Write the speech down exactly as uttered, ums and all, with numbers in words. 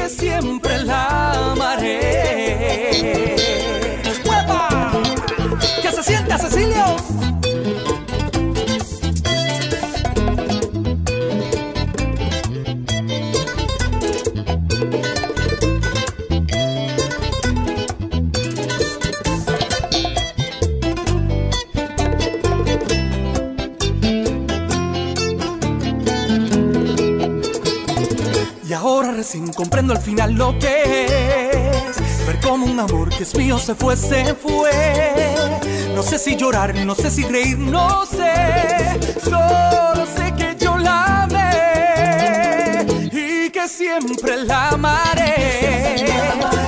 que siempre la amaré. ¡Huepa! ¿Qué se siente, Cecilio? Y ahora recién comprendo al final lo que es ver como un amor que es mío se fue, se fue. No sé si llorar, no sé si reír, no sé. Solo sé que yo la amé y que siempre la amaré.